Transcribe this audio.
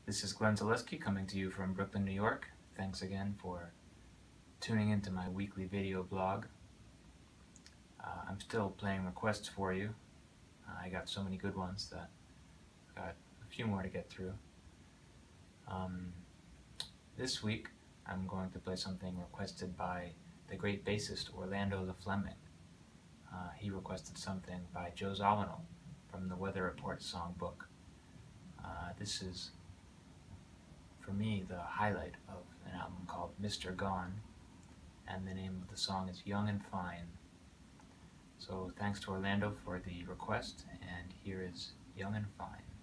This is Glenn Zaleski coming to you from Brooklyn, New York. Thanks again for tuning into my weekly video blog. I'm still playing requests for you. I got so many good ones that I've got a few more to get through. This week I'm going to play something requested by the great bassist Orlando LeFleming. He requested something by Joe Zawinul from the Weather Report songbook. This is, for me, the highlight of an album called Mr. Gone, and the name of the song is Young and Fine. So thanks to Orlando for the request, and here is Young and Fine.